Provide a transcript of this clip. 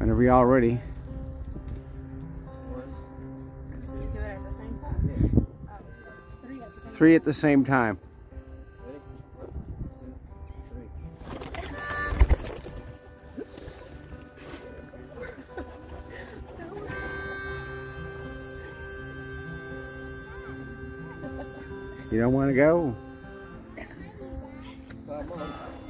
Whenever y'all ready. You do it at the same time? Oh, Three at the same time. You don't want to go? Come on.